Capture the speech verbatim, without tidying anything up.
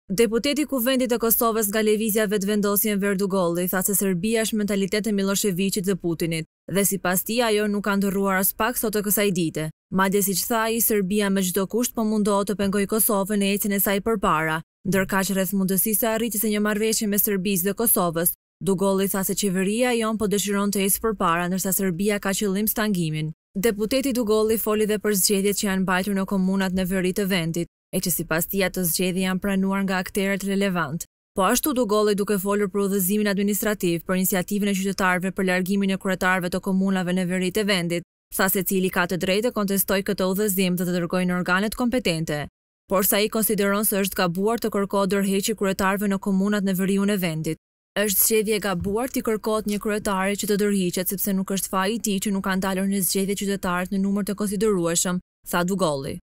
Deputeti i Kuvendit të Kosovës nga lëvizja vetëvendosjen ver Dugolli tha se Serbia është mentalitet e Millosheviçit dhe Putinit, dhe sipas tij ajo nuk ka ndërruar as pak sot të kësaj dite. Madje siç tha ai, Serbia me çdo kusht po mundohet të pengojë Kosovën në ecjen e saj përpara, ndërkaq rreth mundësisë së arritjes së një marrëveshje me Serbisë dhe Kosovës, Dugolli tha se qeveria e jon po dëshiron të ecë përpara, ndërsa Serbia ka qëllim stangimin. Deputeti Dugolli foli dhe për zgjedhjet që janë mbajtur në komunat në veri të vendit, e që sipas tij ato zgjedhje janë pranuar nga akterët relevant. Po ashtu Dugolli duke folur për udhëzimin administrativ për iniciativën e qytetarëve për largimin e kryetarëve të komunave në veri të vendit, tha se cili ka të drejtë të kontestojë këtë udhëzim dhe të dërgojë në organet kompetente. Por sa i konsideron se është gabuar të kërkohet dorëheqje kryetarëve në komunat në veriun e vendit. Është zgjedhje e gabuar të kërkohet një kryetari që të dorëhiqet sepse nuk është faji i tij që nuk ka ndalur në zgjedhje qytetarët në numër të konsiderueshëm, tha Dugolli.